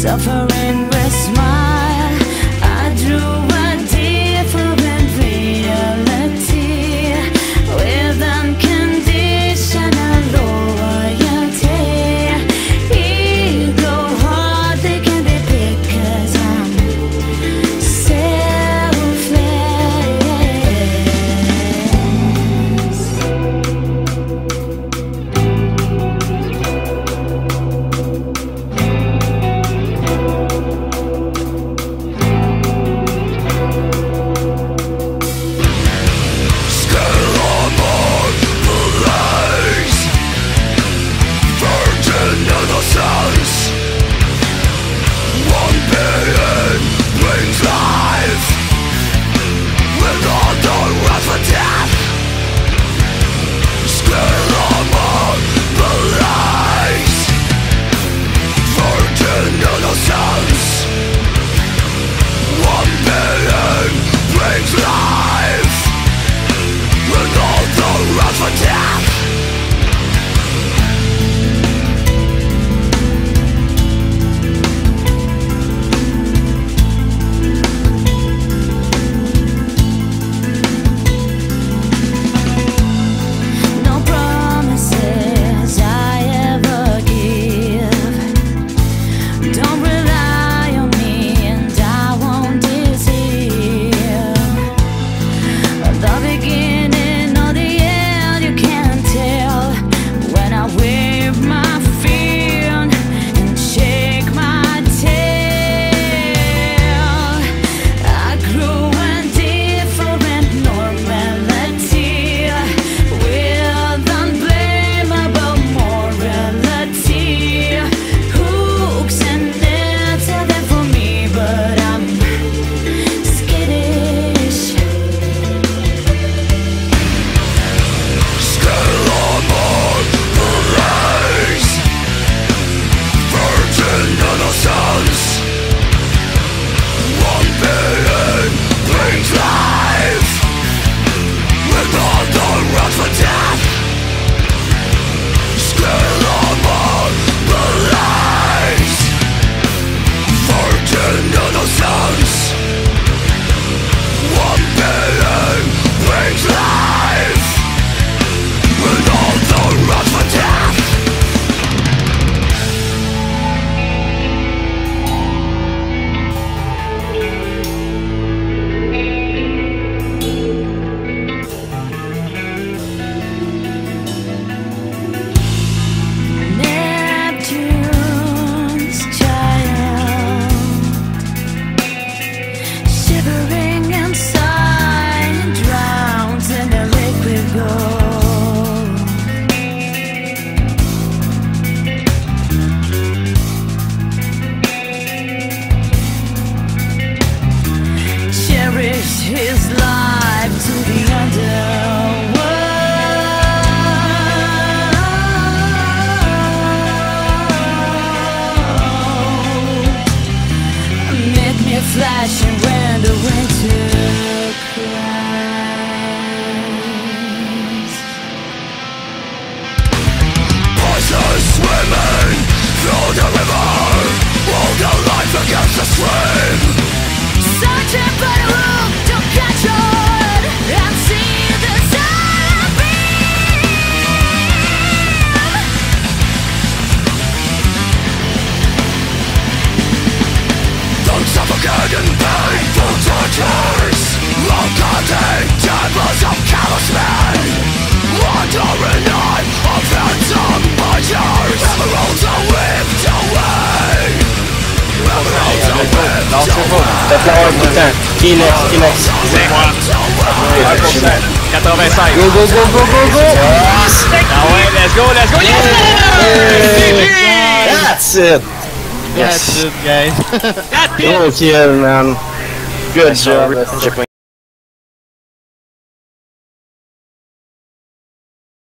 suffering with smile. I drew a different reality with unconditional loyalty. Ego heart, they can be big 'cause I'm his life to the underworld. Make me flashing when the winter cries. Voices swimming through the river, hold your life against the stream. Searching for the room to catch on and see the sun beam. Don't suffocate in painful tortures, long-cutting chambers of callous men, wandering on a phantom butchers. Emeralds are whipped away. Non, c'est bon. T'as fait un putain. Kilex. C'est moi. 85. Go. Ah ouais, let's go. Yeah! That's it. That's it, guys. Good kill, man. Good job.